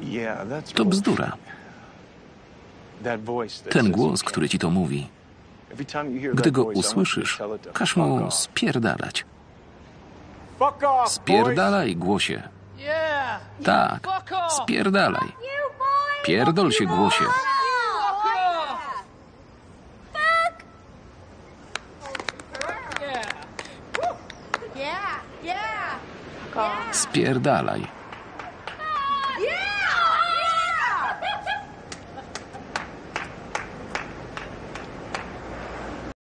To bzdura. Ten głos, który ci to mówi, gdy go usłyszysz, każ mu spierdalać. Spierdalaj, głosie. Tak, spierdalaj. Pierdol się, głosie. Spierdalaj.